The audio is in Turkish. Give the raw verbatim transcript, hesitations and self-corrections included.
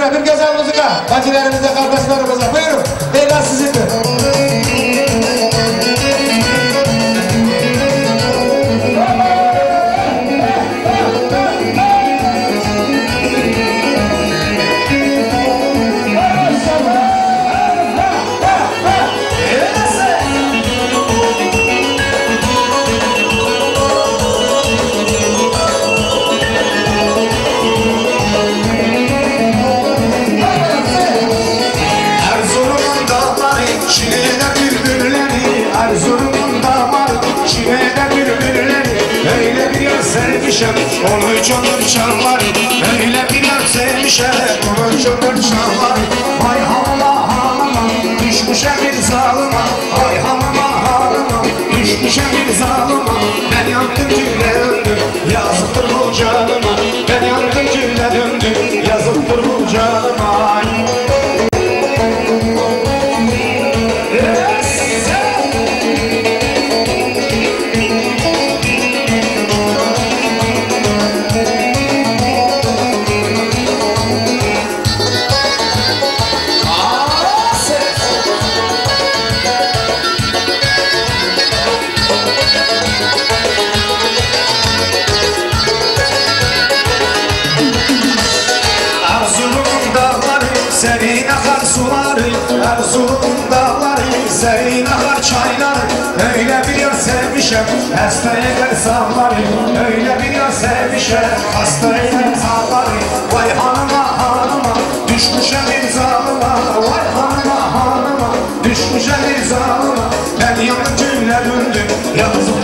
Ve bir güzel müzika bacılarımıza, kardeşlerimize. Buyurun. Beyler sizindir. Sevmişem, onu canım çalar. Öyle bir yer sevmişem, onu canım çalar. Vay hanıma hanıma, düşmüşem bir zalıma. Vay hanıma hanıma, düşmüşem bir zalıma. Ben yandım güle döndüm, yazıktır bu canıma. Ben yandım güle döndüm, yazıktır bu canıma. Senin akar suları, Erzurum'un dağları, senin akar çayları. Öyle bir yer sevmişem, hasta eder sağları. Öyle bir yer sevmişem, hasta eder sağları. Vay hanıma hanıma, düşmüşem bir zalıma. Vay hanıma hanıma, düşmüşem bir zalıma. Ben yandım güle döndüm, yalnız